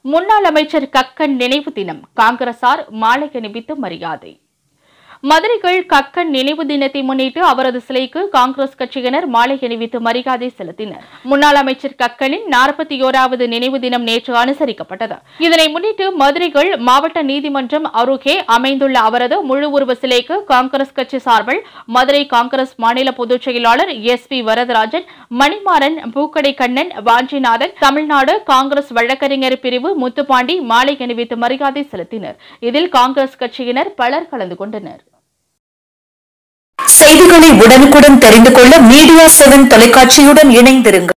முன்னாள் அமைச்சர் கக்கன் நினைவு தினம் காங்கிரசார் மாலை அணிவித்து மரியாதை. மதுரைகள் கக்கன் நினைவு தினத்தை முன்னிட்டு அவரது சிலைக்கு காங்கிரஸ் கட்சியினர் மாலை அணிவித்து மரியாதை செலுத்தினர். முன்னாள் அமைச்சர் கக்கனின் 41வது நினைவு தினம் நேற்று அனுசரிக்கப்பட்டது. இதனை முன்னிட்டு மதுரைகள் மாவட்ட நீதிமன்றம் அருகே அமைந்துள்ள அவரது முழு உருவ சிலைக்கு காங்கிரஸ் கட்சி சார்பில் மதுரை காங்கிரஸ் மாநில பொதுச் செயலாளர் SP வரதராஜன், மணிமாறன், பூக்கடை கண்ணன், வாஞ்சிநாதன், தமிழ்நாடு காங்கிரஸ் வழக்கறிஞர் பிரிவு முத்துப்பாண்டி மாலை அணிவித்து மரியாதை செலுத்தினர். இதில் காங்கிரஸ் கட்சியினர் பலர் கலந்து கொண்டனர். செய்திகளை உடனுக்குடன் தெரிந்து கொள்ள மீடியா 7 தொலைக்காட்சியுடன் இணைந்திருங்கள்.